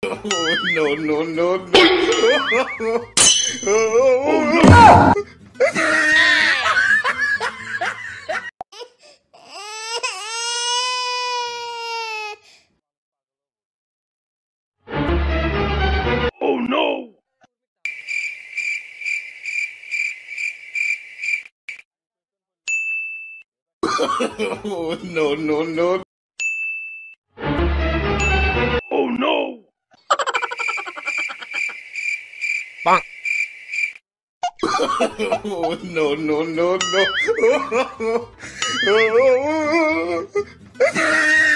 No, no, no, no. Oh, oh no! No, no, no. Oh no! Bonk. No, no, no, no.